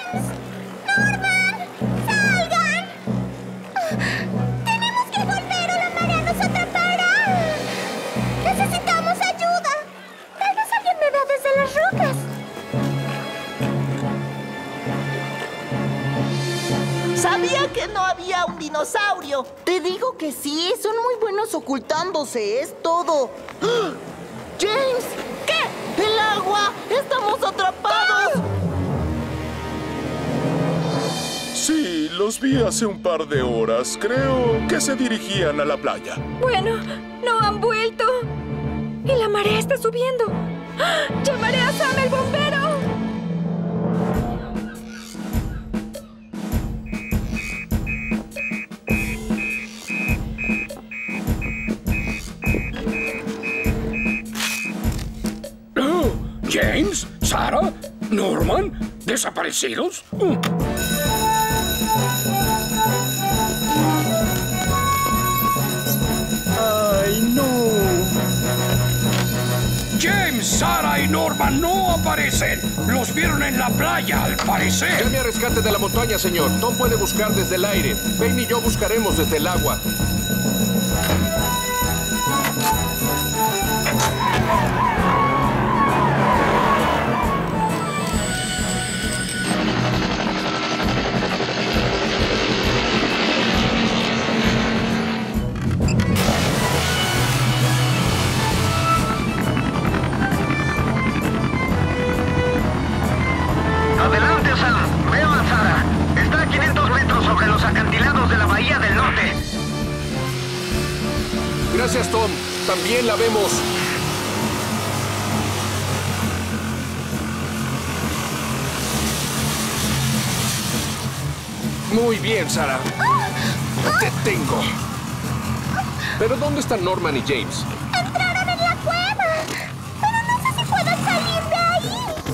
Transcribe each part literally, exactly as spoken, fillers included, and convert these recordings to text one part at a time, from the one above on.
¡James! ¡Norman! ¡Salgan! ¡Tenemos que volver o la marea nos atrapará! ¡Necesitamos ayuda! Tal vez alguien me vea desde las rocas. Sabía que no había un dinosaurio. Te digo que sí, son muy buenos ocultándose, es todo. ¡Ah! ¡James! ¿Qué? ¡El agua! ¡Estamos atrapados! Sí, los vi hace un par de horas. Creo que se dirigían a la playa. Bueno, no han vuelto. Y la marea está subiendo. ¡Ah! ¡Llamaré a Sam, el bombero! ¿James? ¿Sarah? ¿Norman? ¿Desaparecidos? Uh. ¡Ay, no! James, Sarah y Norman no aparecen. Los vieron en la playa, al parecer. Llame a rescate de la montaña, señor. Tom puede buscar desde el aire. Ben y yo buscaremos desde el agua. Adelante, Sam. Veo a Sarah. Está a quinientos metros sobre los acantilados de la bahía del norte. Gracias, Tom. También la vemos. Muy bien, Sarah. Te tengo. ¿Pero dónde están Norman y James? ¡Entraron en la cueva! Pero no sé si puedan salir de ahí.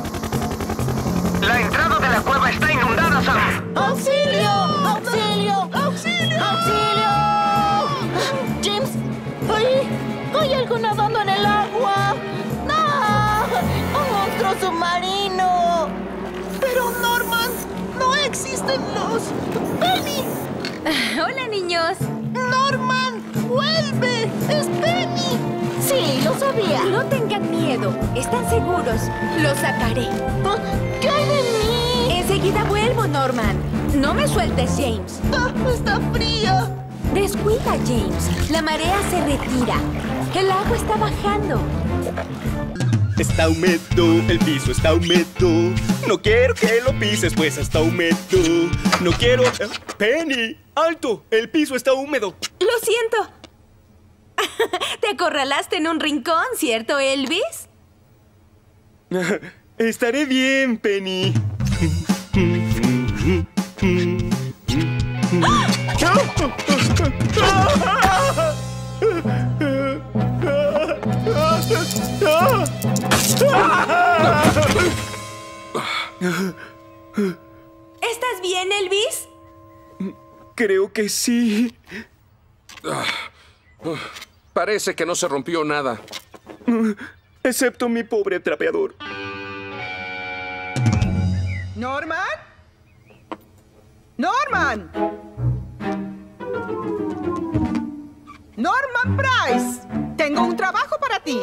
La entrada de la cueva está inundada, Sam. ¡Auxilio! ¡Auxilio! ¡Auxilio! ¡Auxilio! James, ¡ay! ¡Hay algo nadando en el agua! ¡No! ¡Un monstruo submarino! ¡Pero Norman! ¡No existen los... ¡Penny! Hola, niños. ¡Norman! ¡Vuelve! ¡Es Penny! Sí, lo sabía. No tengan miedo. Están seguros. Los sacaré. ¿Qué hay de mí? Enseguida vuelvo, Norman. No me sueltes, James. ¡Ah, está fría! Descuida, James. La marea se retira. El agua está bajando. Está húmedo, el piso está húmedo. No quiero que lo pises, pues está húmedo. No quiero... ¡Penny! ¡Alto! El piso está húmedo. Lo siento. Te acorralaste en un rincón, ¿cierto, Elvis? Estaré bien, Penny. ¿Estás bien, Elvis? Creo que sí. Parece que no se rompió nada. Excepto mi pobre trapeador. ¿Norman? ¡Norman! ¡Norman Price! Tengo un trabajo para ti.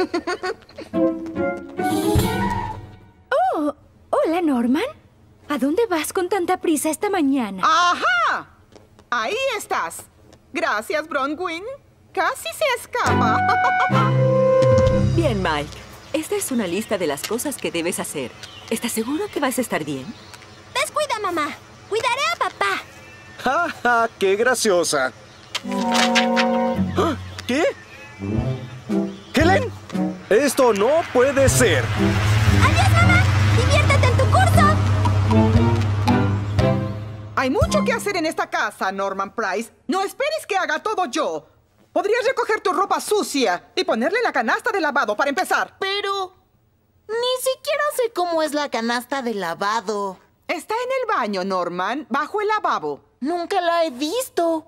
Oh, hola, Norman. ¿A dónde vas con tanta prisa esta mañana? ¡Ajá! Ahí estás. Gracias, Bronwyn. Casi se escapa. Bien, Mike. Esta es una lista de las cosas que debes hacer. ¿Estás seguro que vas a estar bien? Descuida, mamá. Cuidaré a papá. ¡Ja, ja! ¡Qué graciosa! ¿Ah? ¿Qué? ¿Helen? ¡Esto no puede ser! ¡Adiós, mamá! ¡Diviértete en tu curso! Hay mucho que hacer en esta casa, Norman Price. No esperes que haga todo yo. Podrías recoger tu ropa sucia y ponerle la canasta de lavado para empezar. Pero... ni siquiera sé cómo es la canasta de lavado. Está en el baño, Norman, bajo el lavabo. Nunca la he visto.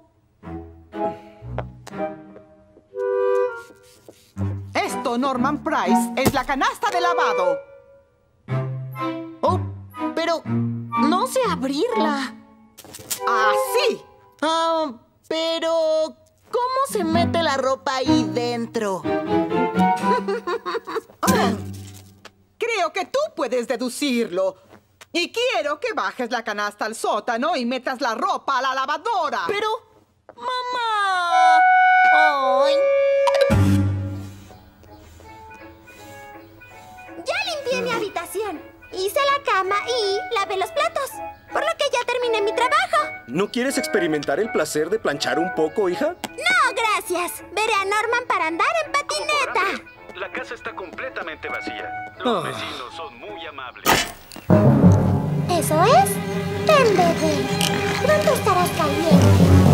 Esto, Norman Price, es la canasta de lavado. Oh, pero... No sé abrirla. ¡Así! Ah, pero... ¿cómo se mete la ropa ahí dentro? Ah, creo que tú puedes deducirlo. Y quiero que bajes la canasta al sótano y metas la ropa a la lavadora. Pero... ¡mamá! ¡Ay! Ya limpié mi habitación. Hice la cama y lavé los platos. Por lo que ya terminé mi trabajo. ¿No quieres experimentar el placer de planchar un poco, hija? No, gracias. Veré a Norman para andar en patineta. La casa está completamente vacía. Los vecinos son muy amables. ¿Eso es? Ven, bebé. Pronto estarás caliente.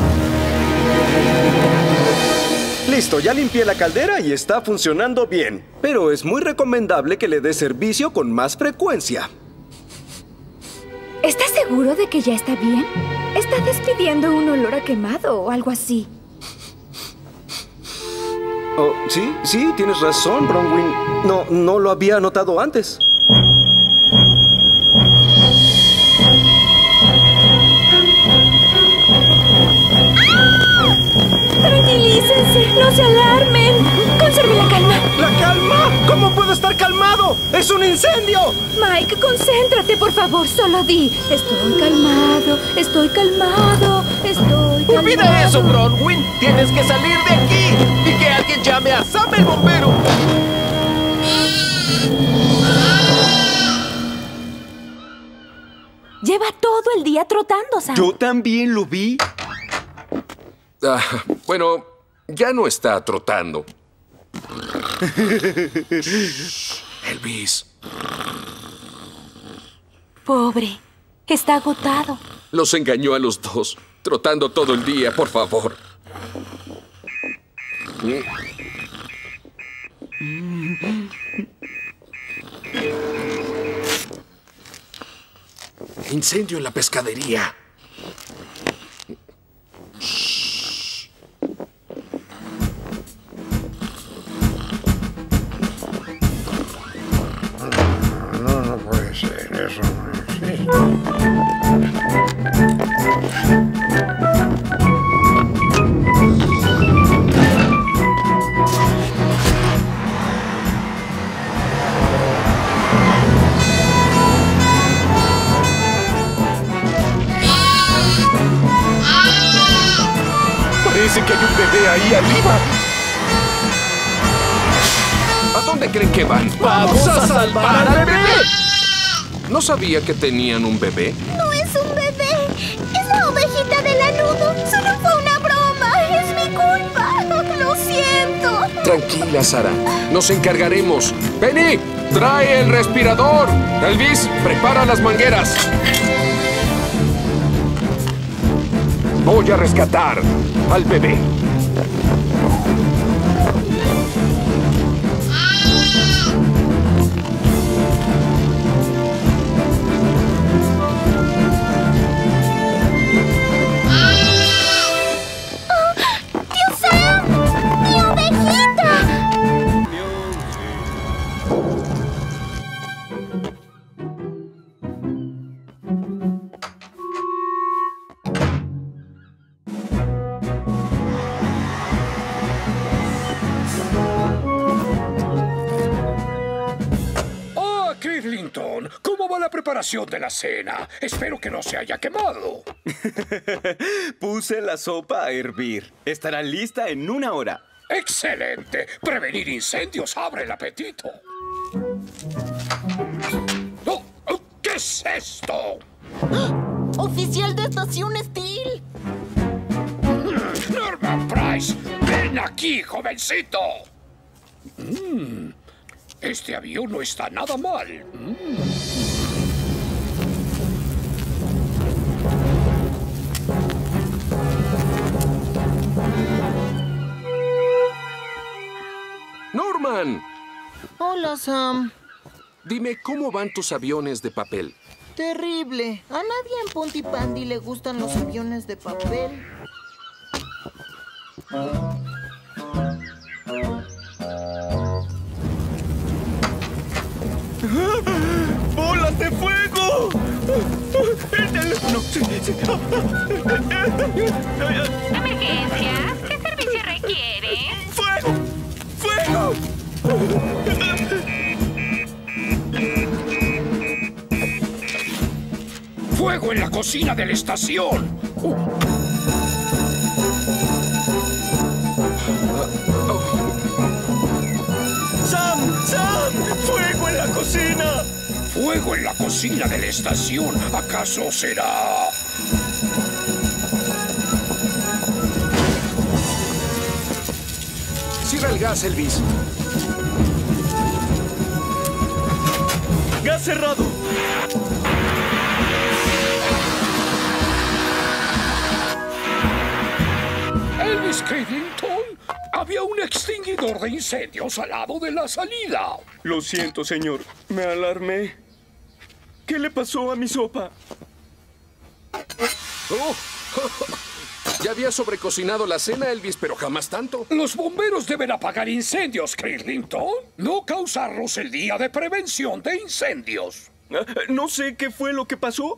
Listo, ya limpié la caldera y está funcionando bien. Pero es muy recomendable que le dé servicio con más frecuencia. ¿Estás seguro de que ya está bien? Está despidiendo un olor a quemado o algo así. Oh, sí, sí, tienes razón, Bronwyn. No, no lo había notado antes. Tranquilícense, no se alarmen. Conserve la calma. ¿La calma? ¿Cómo puedo estar calmado? ¡Es un incendio! Mike, concéntrate, por favor. Solo di, estoy calmado, estoy calmado, estoy calmado. ¡Olvida eso, Bronwyn! ¡Tienes que salir de aquí! ¡Y que alguien llame a Sam el bombero! Lleva todo el día trotando, Sam. Yo también lo vi. Ah, bueno, ya no está trotando. Elvis. Pobre, está agotado. Los engañó a los dos, trotando todo el día, por favor. Incendio en la pescadería. No, no puede ser, eso no existe. Parece que hay un bebé ahí arriba. ¿A dónde creen que van? ¡Vamos a salvar al bebé! ¿No sabía que tenían un bebé? No es un bebé. Es la ovejita del lanudo. Solo fue una broma. Es mi culpa. Lo siento. Tranquila, Sara. Nos encargaremos. ¡Penny! ¡Trae el respirador! Elvis, prepara las mangueras. Voy a rescatar al bebé. ¡Tío Sam! ¡Mi ovejita! ¡Oh, Cridlington! ¿Cómo va la preparación de la cena? Espero que no se haya quemado. Puse la sopa a hervir. Estará lista en una hora. ¡Excelente! Prevenir incendios abre el apetito. Oh, oh, ¿qué es esto? ¡Oficial de Estación Steel! Norman Price, ven aquí, jovencito. Mm, este avión no está nada mal. Mm. ¡Norman! Hola, Sam. Dime, ¿cómo van tus aviones de papel? Terrible. A nadie en Pontypandy le gustan los aviones de papel. ¡Bolas de fuego! ¡Ayúdense! ¿Emergencia? ¿Qué servicio requiere? ¡Fuego! ¡Fuego! ¡Fuego en la cocina de la estación! Uh. ¡Sam! ¡Sam! ¡Fuego en la cocina! ¡Fuego en la cocina de la estación! ¿Acaso será...? Cierra el gas, Elvis. ¡Gas cerrado! Elvis Cridlington, había un extinguidor de incendios al lado de la salida. Lo siento, señor. Me alarmé. ¿Qué le pasó a mi sopa? Oh. Ya había sobrecocinado la cena, Elvis, pero jamás tanto. Los bomberos deben apagar incendios, Cridlington. No causarlos el día de prevención de incendios. No sé qué fue lo que pasó.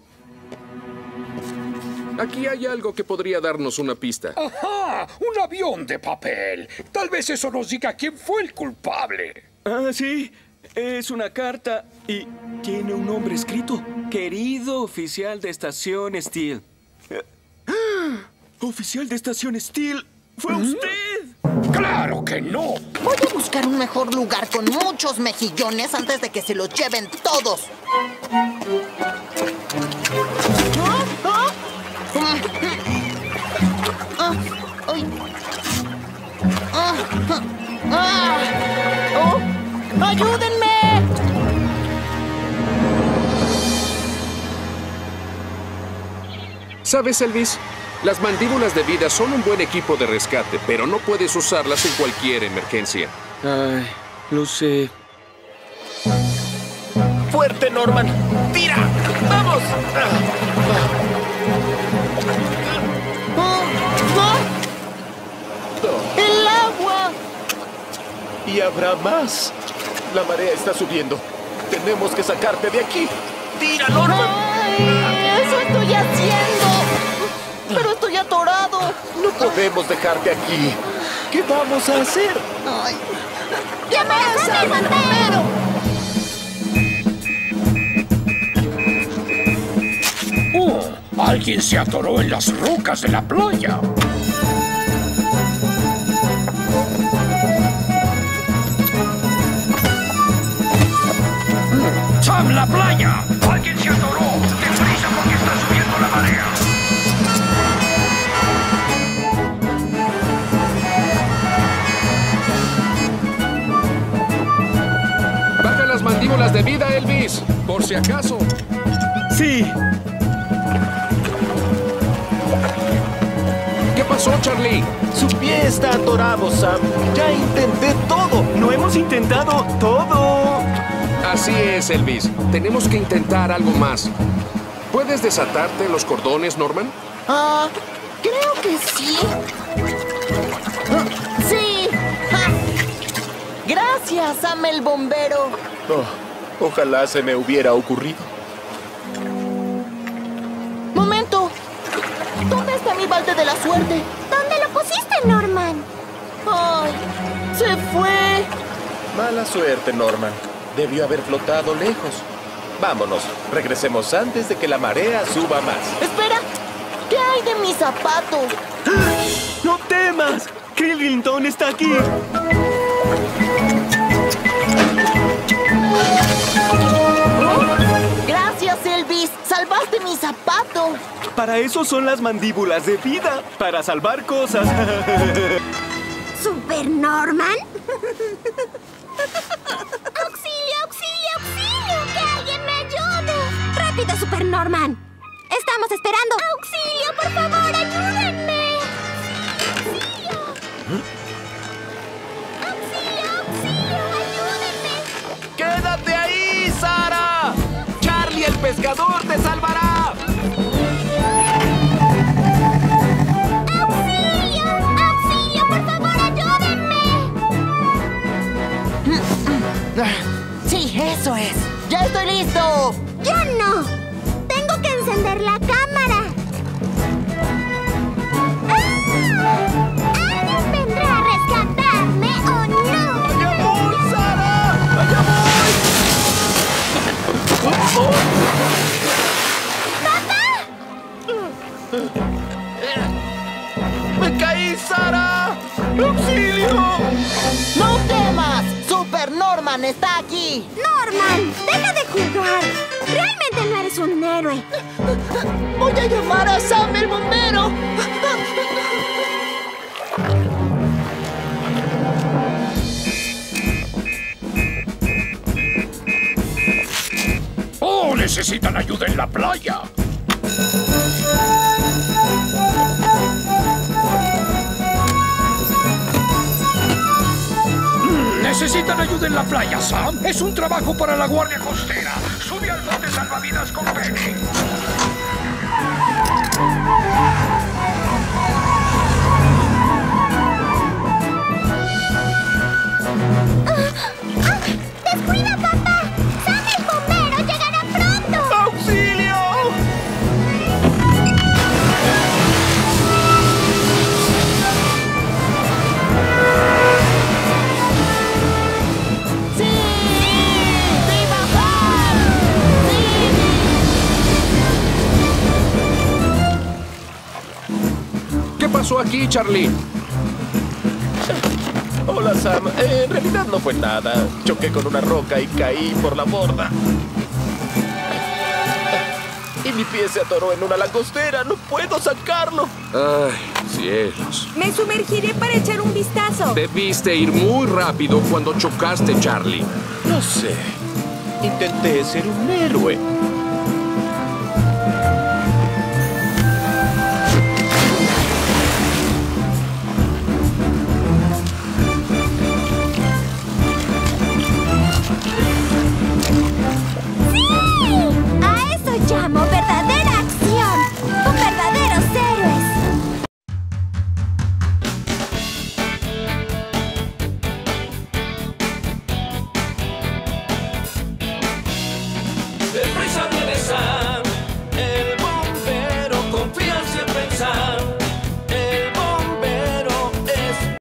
Aquí hay algo que podría darnos una pista. ¡Ajá! Un avión de papel. Tal vez eso nos diga quién fue el culpable. Ah, sí. Es una carta y tiene un nombre escrito. Querido oficial de estación Steel. ¡Ah! ¡Oficial de estación Steel! ¡Fue ¿Mm? usted! ¡Claro que no! Voy a buscar un mejor lugar con muchos mejillones antes de que se los lleven todos. ¿Ah? ¿Ah? Ah, ay. Ah, ah, oh, ¡ayúdenme! ¿Sabes, Elvis? Las mandíbulas de vida son un buen equipo de rescate, pero no puedes usarlas en cualquier emergencia. Ay, lo sé. ¡Fuerte, Norman! ¡Tira! ¡Vamos! ¡Oh! ¡Oh! ¡El agua! Y habrá más. La marea está subiendo. Tenemos que sacarte de aquí. ¡Tira, Norman! ¡Ay! ¡Eso estoy haciendo! ¡Pero estoy atorado! No podemos dejarte aquí. ¿Qué vamos a hacer? ¡Ay! ¡Llamaré al bombero! ¡Oh! Alguien se atoró en las rocas de la playa. ¡Sam, la playa! ¡Alguien se atoró! ¡Deprisa porque está subiendo la marea! Baja las mandíbulas de vida, Elvis, por si acaso. Sí. ¿Qué pasó, Charlie? Su pie está atorado, Sam. Ya intenté todo. No hemos intentado todo. Así es, Elvis. Tenemos que intentar algo más. ¿Puedes desatarte los cordones, Norman? Ah, creo que sí. Ah, ¡sí! Ah. Gracias, Sam el bombero. Oh, ojalá se me hubiera ocurrido. ¡Momento! ¿Dónde está mi balde de la suerte? ¿Dónde lo pusiste, Norman? ¡Ay! ¡Se fue! Mala suerte, Norman. Debió haber flotado lejos. Vámonos. Regresemos antes de que la marea suba más. ¡Espera! ¿Qué hay de mi zapato? ¡No temas! ¡Cridlington está aquí! ¡Gracias, Elvis! ¡Salvaste mi zapato! Para eso son las mandíbulas de vida. Para salvar cosas. ¿Super Norman? ¡Auxilio, auxilio, auxilio! ¡Que alguien me ayude! ¡Rápido, Super Norman! ¡Estamos esperando! ¡Auxilio, por favor, ayúdenme! ¡Auxilio! ¡Auxilio, auxilio! ¡Ayúdenme! ¡Quédate ahí, Sara! ¡Charlie el pescador te salvará! ¡Auxilio! ¡Auxilio, por favor, ayúdenme! ¡Sí, eso es! ¡Ya estoy listo! ¡Yo no! ¡Tengo que encender la cámara! Norman está aquí. Norman, deja de jugar. Realmente no eres un héroe. Voy a llamar a Sam el bombero. ¡Oh, necesitan ayuda en la playa! ¿Necesitan ayuda en la playa, Sam? Es un trabajo para la Guardia Costera. Sube al bote salvavidas con Penny. ¡Descuida, papá! ¡Sam el bombero llegará pronto! ¡Auxilio! ¡Sí! ¡Viva Sam! ¡Sí! ¿Qué pasó aquí, Charlie? Hola, Sam. Eh, en realidad no fue nada. Choqué con una roca y caí por la borda. Y mi pie se atoró en una langostera. ¡No puedo sacarlo! Ay, cielos. Me sumergiré para echar un vistazo. Debiste ir muy rápido cuando chocaste, Charlie. No sé. Intenté ser un héroe.